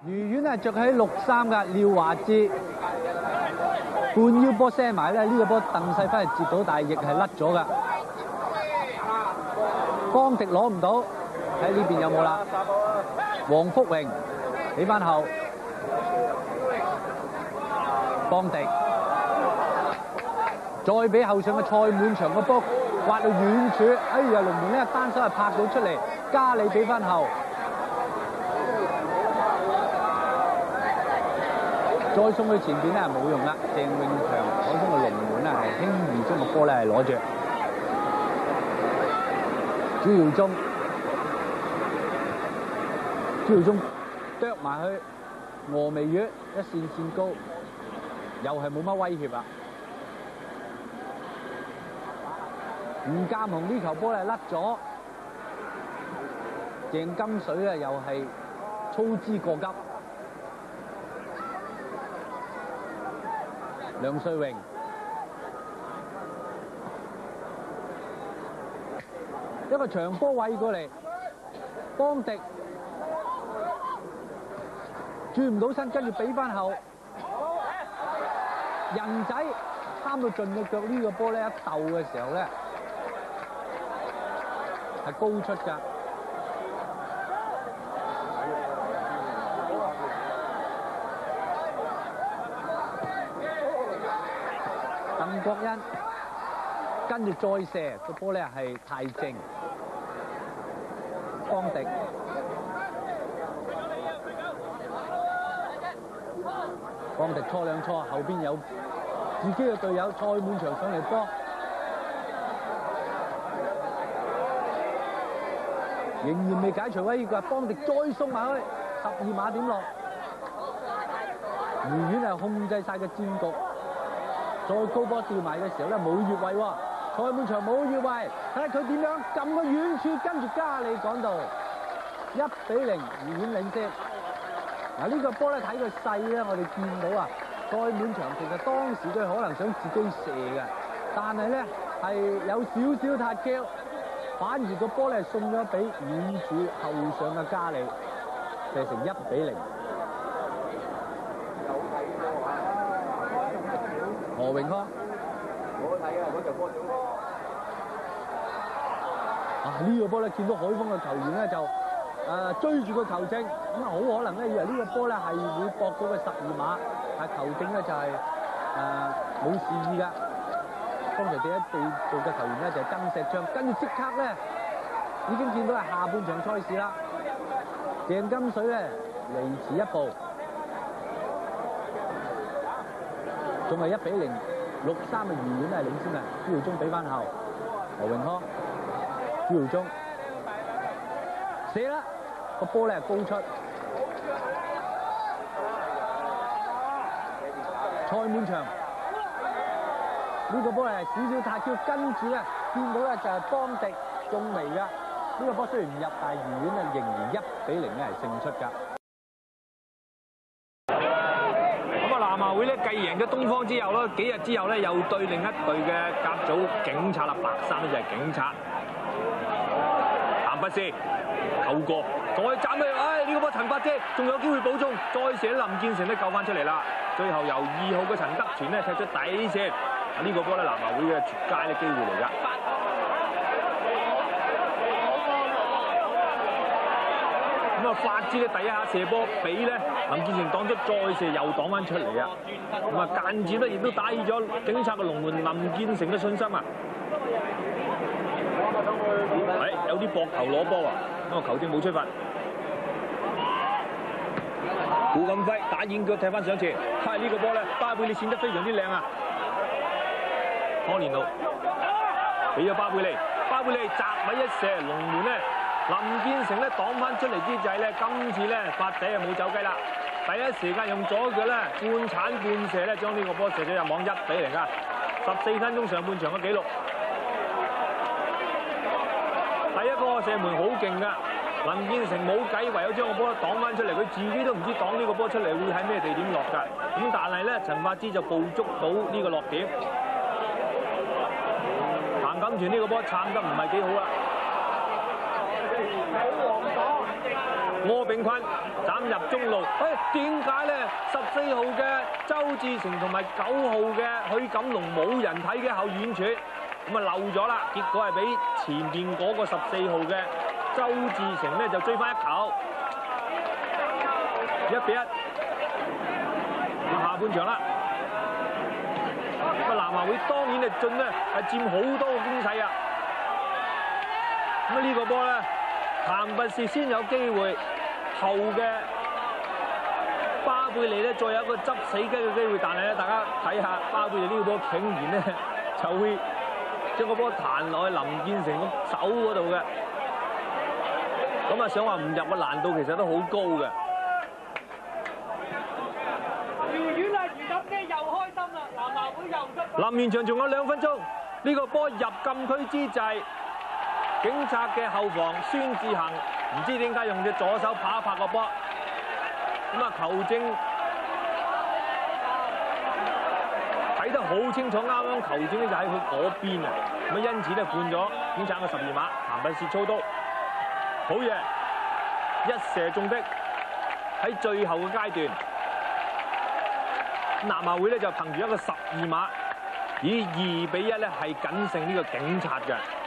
愉園係着喺6-3㗎，廖華智半腰波射埋咧，呢個波鄧世輝係接到，但係亦係甩咗㗎。邦迪攞唔到，喺呢邊有冇啦？黃福榮起翻後，邦迪再俾後上嘅蔡滿祥個波滑到遠處，哎呀龍門呢單手係拍到出嚟，加里俾翻後，再送去前邊咧係冇用啦。鄭永強嗰種嘅龍門咧係輕易將個波咧係攞住，朱耀宗啄埋去峨眉月一線高，又係冇乜威脅啦。吳鑑雄呢球波係甩咗，鄭金水咧又係操之過急。梁瑞榮一個長波位過嚟，邦迪轉唔到身，跟住俾翻後，人仔貪到盡嘅腳，呢個波咧一鬥嘅時候咧係高出㗎。鄧國恩跟住再射個波咧係太正，邦迪拖兩拖，後邊有自己嘅隊友蔡滿祥上嚟幫，仍然未解除威脅，邦迪再送埋去12碼點落，愉園係控制晒個戰局。再高波掉埋嘅時候咧冇越位喎，蔡滿祥冇越位，睇下佢點樣撳個遠處，跟住加里趕到1-0，愉園領先。嗱呢個波咧睇佢細咧，我哋見到啊，蔡滿祥其實當時佢可能想自己射嘅，但係咧係有少少太嬌，反而個波咧送咗俾遠處後上嘅加里，射成1-0。何永康，我睇啊，嗰隻波呢個波咧，見到海豐嘅球員咧就追住個球證，咁啊好可能咧以為呢個波咧係會搏到個12碼，但球證咧就係冇示意㗎。當時第一隊做嘅球員咧就係曾石昌，跟住即刻咧已經見到係下半場賽事啦。鄭金水咧離遲一步。仲係1-0，6-3嘅愉園係領先啊！朱耀宗俾翻後，何永康，朱耀宗射啦，個波咧高出，蔡滿祥呢個波係少少太超，跟住咧見到咧就係邦迪中楣㗎，呢個波雖然唔入，但係愉園咧仍然1-0咧係勝出㗎。 南華會咧繼贏咗東方之後咧，幾日之後咧又對另一隊嘅甲組警察啦，白衫咧就係警察。譚不思透過再斬佢，呢個波陳百姐仲有機會補中，再射林建成都救翻出嚟啦。最後由2號嘅陳德全咧踢出底線，呢個波咧南華會嘅絕佳嘅機會嚟㗎。咁啊，法之咧第一下射波俾咧林建成擋咗，再射又擋翻出嚟啊！咁啊間接咧亦都打起咗警察嘅龍門林建成嘅信心啊！有啲膊頭攞波啊！咁啊球證冇吹罰。胡錦輝打遠腳踢翻上前，呢個波咧巴貝利閃得非常之靚啊！柯連奴俾咗巴貝利，巴貝利擲位一射，龍門咧。林建成咧擋翻出嚟之際咧，今次咧法底啊冇走雞啦，第一時間用左腳咧半鏟半射咧，將呢個波射咗入網1-0啊！14分鐘上半場嘅紀錄，第一個射門好勁噶，林建成冇計，唯有將個波擋翻出嚟，佢自己都唔知擋呢個波出嚟會喺咩地點落㗎。咁但係咧，陳法之就捕捉到呢個落點，譚錦全呢個波撐得唔係幾好啦。 柯炳坤斬入中路，點解咧？14號嘅周志成同埋9號嘅許錦龍冇人睇嘅後遠傳，咁啊漏咗啦，結果係俾前邊嗰個14號嘅周志成咧就追翻一球，1比1。咁下半場啦，咁啊南華會當然係進咧係佔好多嘅攻勢啊！咁啊呢個波咧，譚拔士先有機會，後嘅巴貝利咧再有一個執死雞嘅機會，但係咧大家睇下巴貝利呢個波竟然咧就會將個波彈落去林建成個手嗰度嘅，咁啊想話唔入嘅難度其實都好高嘅。遠啊！余錦基又開心啦，南華會又得。臨完場仲有2分鐘，呢個波入禁區之際，警察嘅後防孫志恒唔知點解用隻左手拍一拍個波，咁啊球證睇得好清楚，啱啱球證咧就喺佢嗰邊啊，咁啊因此咧判咗警察嘅12碼，譚拔士操刀，好嘢，一射中的。喺最後嘅階段，南華會咧就憑住一個12碼，以2比1咧係僅勝呢個警察嘅。